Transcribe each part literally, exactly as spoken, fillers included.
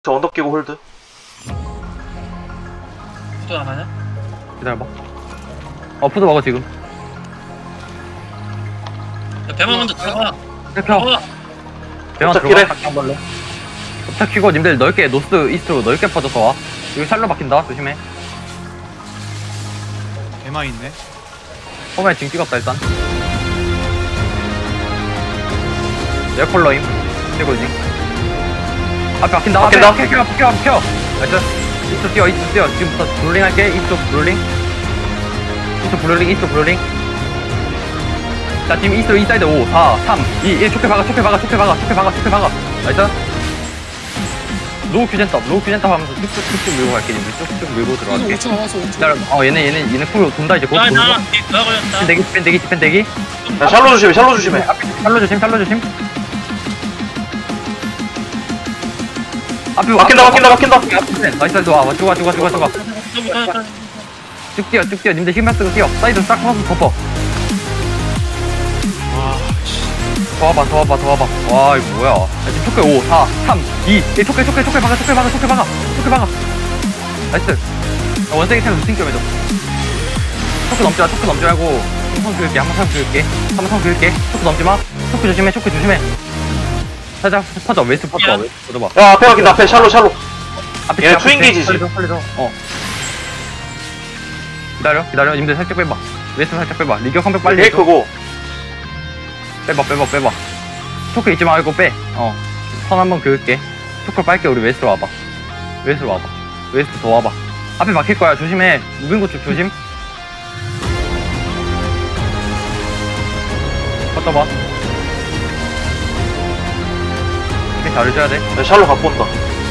저 언덕 끼고 홀드. 푸드 안 하냐? 기다려봐. 어, 푸드 먹어, 지금. 야, 배만 먼저 들어가. 켜, 켜. 들어가. 대만 흡착 들어가. 키래. 한 번로. 흡착 키고, 님들 넓게, 노스, 이스트로 넓게 퍼져서 와. 여기 샬로 박힌다, 조심해. 대마 있네. 홈에 징 찍었다, 일단. 에어컬러임. 그리고 징. 앞에 박힌다, 앞에 박힌다. 박혀, 켜, 박혀, 박혀. 나이스. 이스트 뛰어, 이스트 뛰어. 지금부터 블루링 할게. 이스트 블루링. 이스트 블루링, 이스트 블루링. 자, 지금 이스트 인사이드 오, 사, 삼, 이, 일. 초크 박아, 초크 박아, 초크 박아, 초크 박아, 초크 박아. 나이스. 로우 큐젠탑, 로우 큐젠탑 하면서 쭉쭉 쭉쭉 밀고 갈게. 님들 쭉쭉 밀고 들어갈게. 오 초 남았어 오 초. 기다려. 어, 얘네, 얘네, 얘네 쿨 돈다, 이제 곧 야, 돈다. 나, 나 걸렸다. 디펜 대기, 디펜 대기, 디펜 대기. 야, 샬로 조심해, 샬로 조심해. 앞에 샬로 조심, 샬로 조심. 앞에 막힌다, 막힌다, 막힌다. 나이스, 나이스, 좋아, 좋아, 좋아, 좋아, 좋아. 쭉 뛰어, 쭉 뛰어. 님들 힘만 쓰고 뛰어. 사이드 싹 하면서 덮어. 더 와봐, 더 와봐, 더 와봐. 와, 이거 뭐야. 야, 지금 초크 오, 사, 삼, 이, 일. 초크, 초크, 초크 박아, 초크 박아, 초크 박아, 초크 박아. 나이스. 야, 원세기 템 루팅 좀 해줘. 초크 넘지 마, 초크 넘지 말고. 한번 그을게, 한번 상 그을게. 한번 상 그을게. 초크 넘지 마. 초크 조심해, 초크 조심해. 살짝 퍼져, 웨스트 퍼져, 웨스트 퍼져봐. 야, 앞에 확인, 앞에 샬로, 샬로. 앞에 얘네 앞에 투인게이지지. 살려줘, 살려줘. 어. 기다려, 기다려. 님들 살짝 빼봐. 웨스트 살짝 빼봐. 리격 컴백 빨리 해줘. 페이크고. 빼봐, 빼봐, 빼봐. 초크 잊지 말고 빼. 어. 선 한번 그을게. 초크 빨게. 우리 웨스트로 와봐. 웨스트로 와봐. 웨스트 더 와봐. 앞에 막힐 거야. 조심해. 무빙고 쪽 조심. 걷어봐. 이렇게 잘해줘야 돼. 야, 샬로 갖고 온다.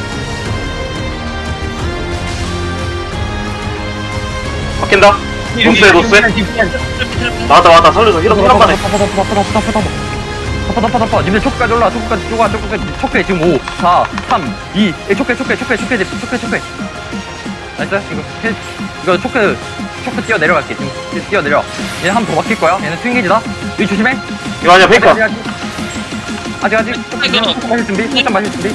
막힌다. 노스에, 노스에. 나왔다, 나왔다. 살려줘. 히로, 히로 반에. 덮어, 덮어, 덮어, 덮어, 덮어, 덮어. 덮어, 덮어, 덮어. 님들 초크까지 올라. 초크까지 쪼가, 초크까지. 초크에 지금 오, 사, 삼, 이, 일. 초크에, 초크에, 초크에, 초크에, 초크에, 초크에. 나이스. 이거, 힐, 이거 초크, 초크 뛰어 내려갈게. 지금 뛰어 내려. 얘는 한 번 더 막힐 거야. 얘는 스윙게이지다. 여기 조심해. 이거 아니야, 페이크. 아직, 아직, 아직. 초크 마실 준비. 초크 마실 준비.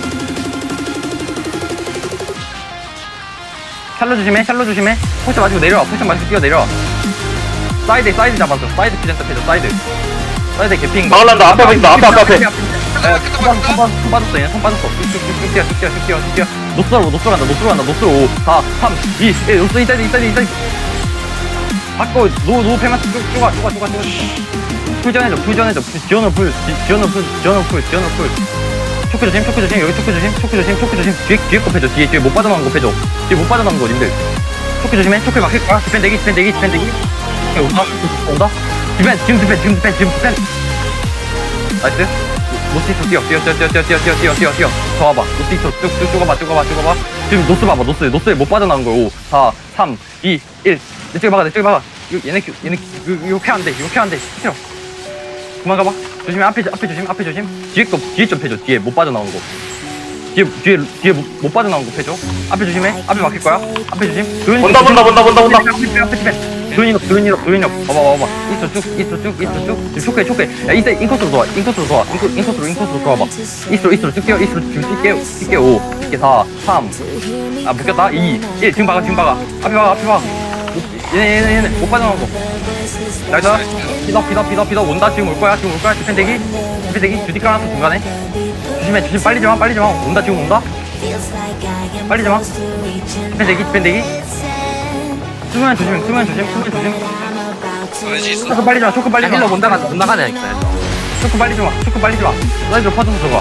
샬로 조심해. 샬로 조심해. 포션 마시고 내려와. 포션 마시고 뛰어 내려와. 사이드, 사이드 잡았어. 사이드 피젠터 패줘. 사이드. 사이드 개핑. 막을란다. 앞에 있다. 앞에, 앞에, 앞에. 손, 손, 손, 손 빠졌어. 얘는 손 빠졌어. 쭉쭉쭉 뛰어, 쭉 뛰어, 쭉 뛰어, 쭉 뛰어. 노스로, 노스로 간다. 노스로 간다. 노스로 오, 사, 삼, 이, 일. 노스 인사이드, 인사이드, 인사이드. 바꿔. 노, 노 패만 쭉, 쭉 와, 쭉 와, 쭉 와, 쭉 와. 풀전해줘, 풀전해줘. 지원을 풀, 지- 지원을 풀, 지원을 풀, 지원을 풀. 초크 조심, 초크 조심. 여기 초크 조심, 초크 조심, 초크 조심. 뒤에, 뒤에 거 패줘. 뒤에, 뒤에 못 빠져나온 거 패줘. 뒤에 못 빠져나온 거, 님들. 초크 조심해. 초크 막힐 거야. 디펜 대기, 디펜 대기, 디펜 대기. 오케이, 온다, 온다. 디펜, 지금 디펜, 지금 디펜, 지금 디펜. 나이스. 노스이스로 뛰어, 뛰어, 뛰어, 뛰어, 뛰어, 뛰어, 뛰어, 뛰어, 뛰어, 뛰어. 더 와봐. 노스이스로 쭉, 쭉, 쭉 와봐, 쭉 와봐, 쭉 와봐. 지금 노스 봐봐, 노스. 노스에 못 빠져나온 거야. 오, 사, 삼, 이, 일. 이쪽에 박아, 이쪽에 박아. 이거, 얘네, 얘네, 이거, 이거 안 돼, 이거 안 돼. 싫어. 그만 가봐. 조심해, 앞에, 앞에 조심, 앞에 조심. 뒤에 거, 뒤에 좀 패줘, 뒤에 못 빠져나온 거. 뒤에, 뒤에, 뒤에 못, 못 빠져나온 거 패줘. 앞에 조심해. 앞에 막힐 거야. 앞에 조심. 본다, 본다, 본다, 본다, 본다. 앞에, 앞에 디펜. 드로인업, 드로인업, 드로인업. 봐봐, 봐봐. 이스트 쭉, 이스트 쭉, 이스트 쭉. 지금 초크해, 초크해. 야, 이스트 인코스로 도와, 인코스로 도와. 인코, 인코스로, 인코스로 도와봐. 이스트로, 이스트로 쭉 뛰어, 이스트로 지금 뛸게, 뛸게. 오, 뛸게. 사, 삼. 아, 묶였다. 이, 일. 지금 박아, 지금 박아. 앞에 박아, 앞에 박아. 얘네, 얘네, 얘네. 못 빠져나온 거. 나이스. 피더, 피더, 피더, 피더. 온다. 지금 올 거야, 지금 올 거야. 디펜 대기. 디펜 대기. 주디 깔아놨어, 중간에. 조심해, 조심. 빨리 좀 와, 빨리 좀 와. 온다, 지금 온다. 빨리 좀 와. 디펜 대기, 디펜 대기. 수면 조심, 수면 조심, 수면 조심. 초크 빨리 좀 와, 초크 빨리 좀 와. 힐러 못 나가 못 나가냐니까. 초크 빨리 좀 와, 초크 빨리 좀 와. 사이드로 퍼져서 들어가.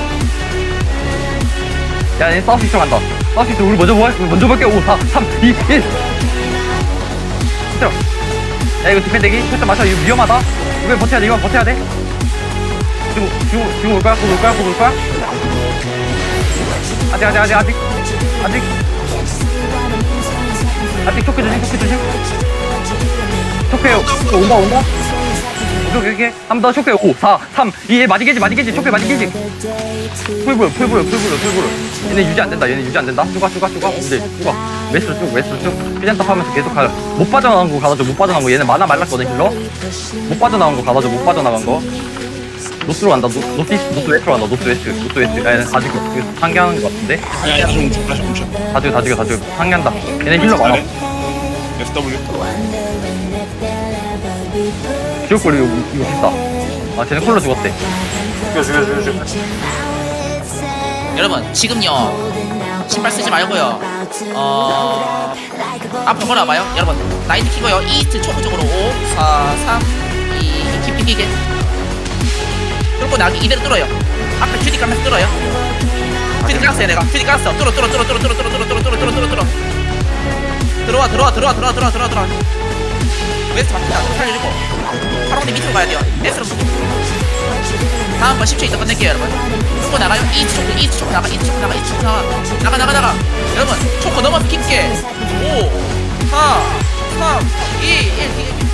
야, 얘 사우스 이쪽 간다. 사우스 이쪽 우리 먼저 볼, 우리 먼저 볼게. 오, 사, 삼, 이, 일. 들어. 야, 이거 디펜 대기. 살짝 맞춰. 이거 위험하다. 이거 버텨야 돼, 이거 버텨야 돼. 지금, 지금, 지금 올 거야, 곧 올 거야, 곧 올 거야. 아직, 아직, 아직, 아직. 아직. 아직 초크 조심, 초크 조심. 초크해, 초크 온다, 온다. 이렇게, 이렇게. 한 번 더 초크해. 오, 사, 삼, 이, 일. 마지게지, 마지게지. 초크해, 마지게지. 풀보여, 풀보여, 풀보여, 풀보여. 얘네 유지 안 된다, 얘네 유지 안 된다. 쭉가, 쭉가, 쭉가. 이제 쭉가. 웨스트로 쭉, 웨스트로 쭉. 피젠탑 하면서 계속 가. 못 빠져나간 거 가다줘, 못 빠져나간 거. 얘네 만화 말랐거든, 힐러. 못 빠져나간 거 가다줘, 못 빠져나간 거. 노스로 간다. 노, 노스 이스트, 노스 웨스트로 간다. 노스 웨스트, 노스 웨스트. 야, 얘는 다 죽여. 이거 상기하는 것 같은데? 아니 아니 다시 멈춰 다시 멈춰. 다 죽여, 다 죽여, 다 죽여. 상기한다. 얘네 힐러 많아. 에스 더블유. 지옥골 이거, 이거 비싸. 아, 쟤네 콜러 죽었대. 죽여 죽여 죽여 죽여. 여러분 지금요 신발 쓰지 말고요 어 앞으로 걸어봐요 여러분 라인 키고요 이스트 초크 쪽으로 오 사 삼 이 깊이 끼게 뚫고 나기 이대로 뚫어요 앞에 큐디 까면서 뚫어요 큐디 깠어요 내가 큐디 깠어 뚫어 뚫어 뚫어 뚫어 뚫어 뚫어 뚫어 뚫어 뚫어 뚫어 뚫어 뚫어 들어와 들어와 들어와 들어와 들어와 들어와 들어와 웨스트 맞다 살려주고 파랑대 밑으로 가야 돼요 S로 다음번 십 초 있다 끝낼게요 여러분 초코 나가요 이스트 초코 이스트 초코 나가 이스트 초코 나가 이스트 초코 나가 나가 나가 나가 여러분 초코 넘어서 깊게 오 사 삼 이 일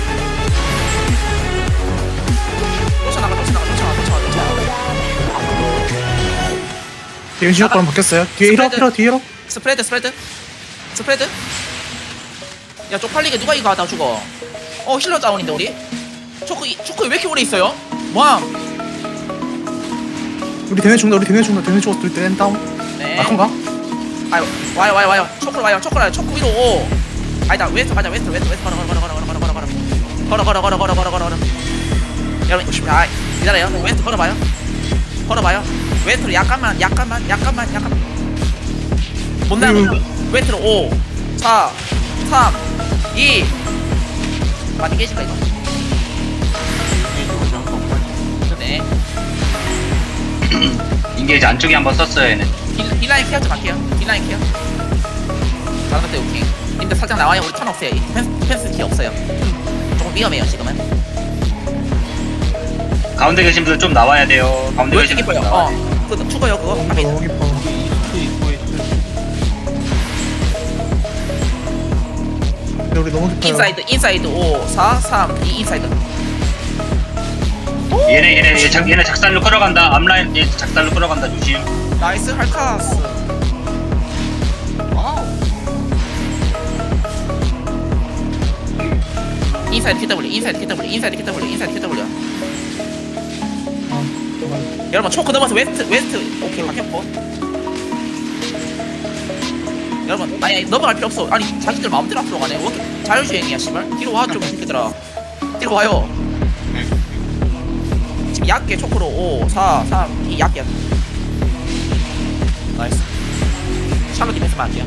쫓아나가 쫓아나가 쫓아나가 쫓아나가 쫓아나가 대윤 시작과랑 바뀌었어요. 뒤에 힐업 힐업 뒤에 힐업. 스프레드 스프레드 스프레드 야 쪽팔리게 누가 이거 하다 죽어 어 힐러 다운인데 우리 초코 이- 초코 왜 이렇게 오래 있어요? 왕 우리 대윤 죽는다. 우리 대윤 죽는다. 대윤 죽었어. 우리 대윤 다운. 네. 아 큰가? 아유 와요 와요 와요 초코로 와요 초코로 와요 초코 위로 오 아니다 웨스트 가자 웨스트 웨스트 웨스트 걸어 걸어 걸어 걸어 걸어 걸어 걸어 걸어 걸어 걸어 걸어 걸어 걸어 걸어 여러분 아 기다려요 웨스트 걸어봐요 걸어봐요 웨스트로 약간만 약간만 약간만 약간 못 나가면 웨스트로 오 사 삼 이 많이 깨질까 이거 네 인게이지 안쪽에 한번 썼어요 얘는. 딜- 딜라인 케어 좀 할게요 딜라인 케어 다른 것도 오케이 근데 살짝 나와요 우리 턴 없어요 이 펜스, 펜스 키 없어요 조금 위험해요 지금은 가운데 계신 분들 좀 나와야 돼요. 가운데 왜 계신 이렇게 분들 깊어요 나와야 어 돼요. 그거 죽어요 그거 앞에 있는 너무 깊어. 근데 우리 너무 깊어요. 인사이드 인사이드 오 사 삼 이 인사이드 얘네 얘네 얘 작, 얘네 작살로 끌어간다. 앞라인 얘 작살로 끌어간다. 조심. 나이스 할카스 와우 인사이드 큐더블유 인사이드 큐더블유 인사이드 큐더블유 인사이드 큐더블유 여러분 초크 넘어서 웨스트 웨스트 오케이 바뀌었고 여러분 아니, 아니 넘어갈 필요 없어 아니 자기들 마음대로 앞으로 가네 왜 이렇게 자율주행이야 씨발 뒤로 와좀 새끼들아 뒤로 와요 지금 얕게 초크로 오 사 삼 이 얕게 나이스 샬롯 디펜스만 할게요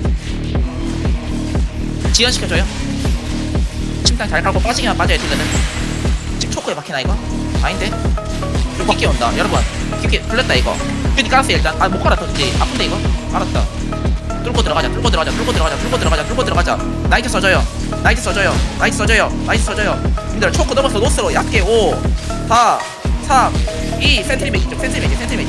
지연시켜줘요 침탕 잘 깔고 빠지기만 빠져야 딜러는 지금 초크에 막히나 이거? 아닌데? 좀 깊게 온다 여러분 깊게 풀렸다 이거 큐디 깔았어 일단 아 못 깔았다 이제 아픈데 이거? 알았다 뚫고 들어가자 뚫고 들어가자 뚫고 들어가자 뚫고 들어가자 뚫고 들어가자 나이트 써줘요 나이트 써줘요 나이트 써줘요 나이트 써줘요 님들 초크 넘어서 노스로 얕게 오 사 삼 이 센트리맥 이쪽 센트리맥 센트리맥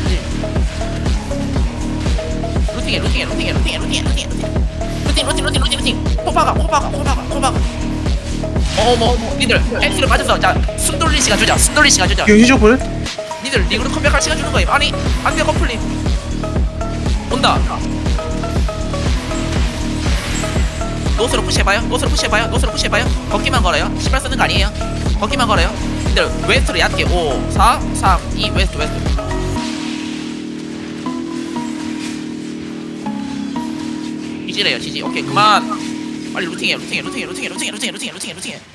루팅해 루팅해 루팅해 루팅해 루팅해 루팅해 루팅 루팅 루팅 루팅 루팅 포박아 포박아 포박아 포박아 어머 어머 니들 펜스를 맞아서 자숨 돌릴 시간 주자 숨 돌릴 시간 주자 대윤 시작골. 니들 리그로 컴백할 시간 주는 거임 아니 안돼 커플링 온다 노스로 푸시해봐요 노스로 푸시해봐요 노스로 푸시해봐요 걷기만 걸어요 신발 쓰는 거 아니에요 걷기만 걸어요 니들 웨스트로 얕게 오 사 삼 이 웨스트 웨스트 지지래요 지지 오케이 그만 빨리 루팅해 루팅해 루팅해 루팅해 루팅해 루팅해 루팅해 루팅해 루팅해